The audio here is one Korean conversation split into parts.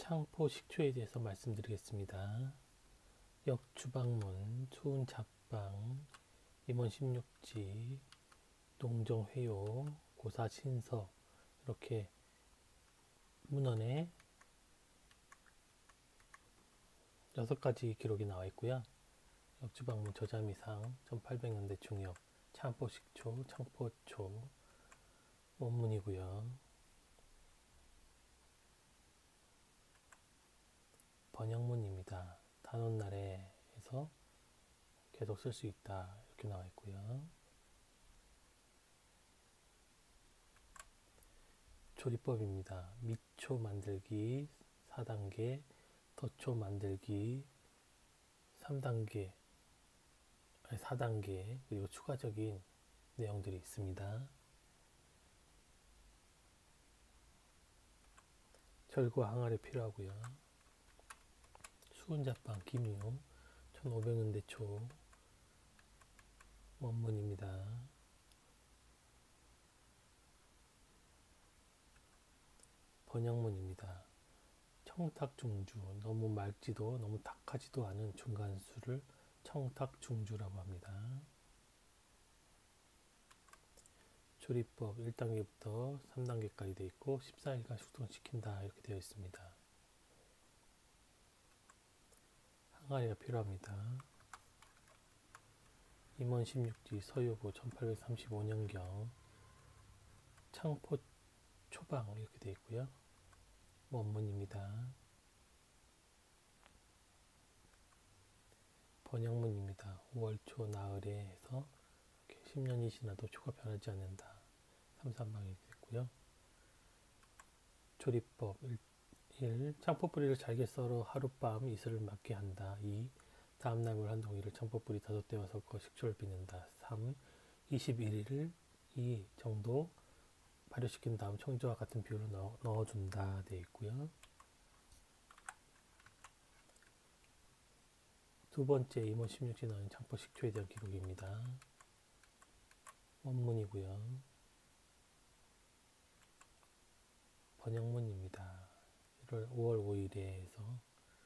창포 식초에 대해서 말씀드리겠습니다. 역주방문, 수은잡방, 임원16지, 농정회요, 고사신서 이렇게 문헌에 6가지 기록이 나와 있고요. 역주방문 저자미상 1800년대 중엽 창포식초, 창포초 원문이고요. 번역문입니다. 단원날에서 계속 쓸 수 있다 이렇게 나와 있고요. 조리법입니다. 미초 만들기 4단계, 덧초 만들기 3단계, 4단계, 그리고 추가적인 내용들이 있습니다. 절과 항아리 필요하고요. 수은잡방 김유 1500년대 초 원문입니다. 번역문입니다. 청탁중주, 너무 맑지도 너무 탁하지도 않은 중간수를 청탁중주라고 합니다. 조리법 1단계부터 3단계까지 되어 있고 14일간 숙성시킨다 이렇게 되어 있습니다. 항아리가 필요합니다. 임원 16지 서유고 1835년경 창포 초방 이렇게 되어 있고요. 원문입니다. 번역문입니다. 5월 초 나흘에서 10년이 지나도 초가 변하지 않는다. 3, 3방이 이렇게 됐고요. 조리법 1. 창포뿌리를 잘게 썰어 하룻밤 이슬을 맞게 한다. 2. 다음날 물 한 동이를 창포뿌리 5대와 섞어 식초를 빚는다. 3. 21일을 2 정도 발효시킨 다음 청주와 같은 비율로 넣어준다 되어 있고요. 두 번째 임원 16지 나온 창포 식초에 대한 기록입니다. 원문이고요. 번역문입니다. 5월 5일에서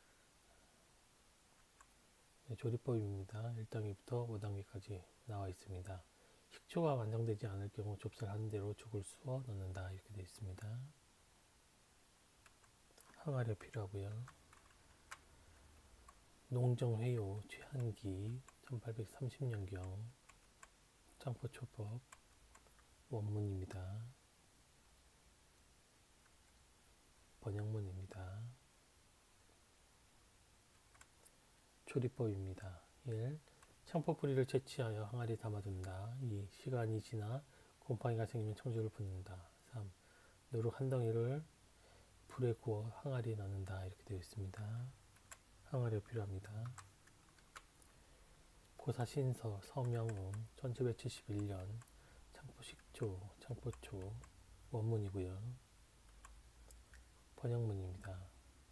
조리법입니다. 1단계부터 5단계까지 나와 있습니다. 식초가 완성되지 않을 경우 좁쌀하는 대로 죽을 수어 넣는다 이렇게 되어 있습니다. 항아리가 필요하고요. 농정회요 최한기 1830년경 창포초법 원문입니다. 번역문입니다. 조리법입니다. 1. 창포뿌리를 채취하여 항아리에 담아둔다. 2. 시간이 지나 곰팡이가 생기면 청주를 붓는다. 3. 누룩 한 덩이를 불에 구워 항아리에 넣는다. 이렇게 되어 있습니다. 항아리가 필요합니다. 고사신서 서명운 1771년 창포식초, 창포초 원문이고요. 번역문입니다.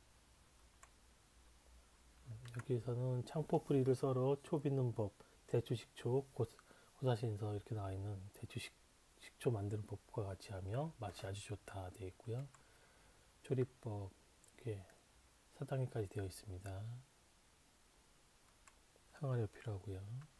여기에서는 창포뿌리를 썰어 초 빚는 법, 대추식초, 고사신서 이렇게 나와 있는 대추식초 만드는 법과 같이 하며 맛이 아주 좋다 되어 있고요. 조리법 이렇게 4단계까지 되어 있습니다. 항아리가 필요하고요.